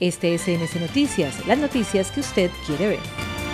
Este es CNC Noticias, las noticias que usted quiere ver.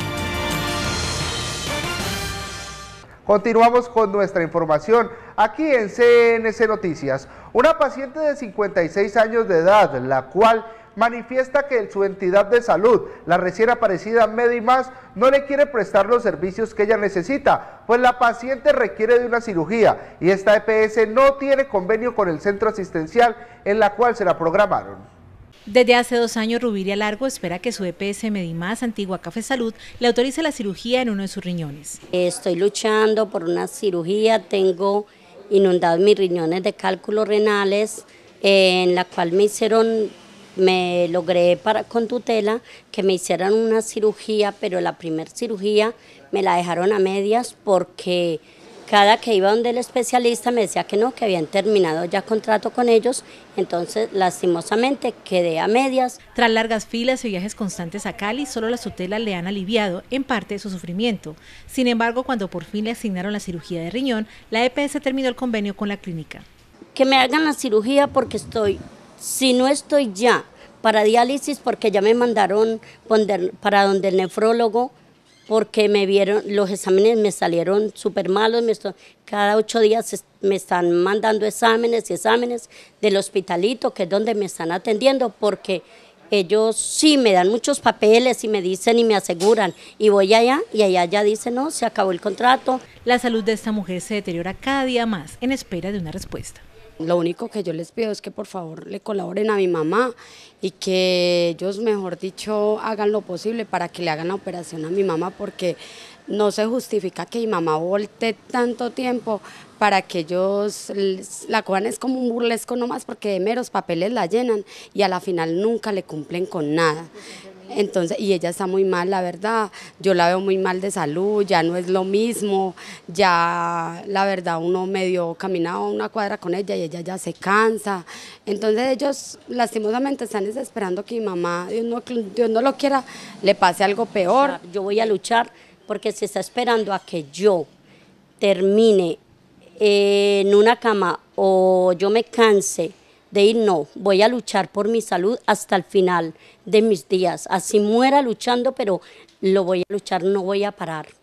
Continuamos con nuestra información aquí en CNC Noticias. Una paciente de 56 años de edad, la cual manifiesta que su entidad de salud, la recién aparecida Medimás, no le quiere prestar los servicios que ella necesita, pues la paciente requiere de una cirugía y esta EPS no tiene convenio con el centro asistencial en la cual se la programaron. Desde hace 2 años, Rubiria Largo espera que su EPS Medimás, antigua Café Salud, le autorice la cirugía en uno de sus riñones. Estoy luchando por una cirugía, tengo inundados mis riñones de cálculos renales, en la cual me logré con tutela que me hicieran una cirugía, pero la primera cirugía me la dejaron a medias porque cada que iba donde el especialista me decía que no, que habían terminado ya contrato con ellos, entonces lastimosamente quedé a medias. Tras largas filas y viajes constantes a Cali, solo las tutelas le han aliviado en parte de su sufrimiento. Sin embargo, cuando por fin le asignaron la cirugía de riñón, la EPS terminó el convenio con la clínica. Que me hagan la cirugía porque si no estoy ya para diálisis, porque ya me mandaron para donde el nefrólogo, porque me vieron, los exámenes me salieron súper malos, cada 8 días me están mandando exámenes y exámenes del hospitalito, que es donde me están atendiendo, porque ellos sí me dan muchos papeles y me dicen y me aseguran, y voy allá y allá ya dicen, no, se acabó el contrato. La salud de esta mujer se deteriora cada día más en espera de una respuesta. Lo único que yo les pido es que por favor le colaboren a mi mamá y que ellos, mejor dicho, hagan lo posible para que le hagan la operación a mi mamá, porque no se justifica que mi mamá voltee tanto tiempo para que ellos la cojan, es como un burlesco nomás, porque de meros papeles la llenan y a la final nunca le cumplen con nada. Entonces, y ella está muy mal, la verdad, yo la veo muy mal de salud, ya no es lo mismo, ya la verdad uno medio caminaba una cuadra con ella y ella ya se cansa. Entonces ellos lastimosamente están desesperando que mi mamá, Dios no lo quiera, le pase algo peor. Yo voy a luchar porque se está esperando a que yo termine en una cama o yo me canse de ir, no, voy a luchar por mi salud hasta el final de mis días, así muera luchando, pero lo voy a luchar, no voy a parar.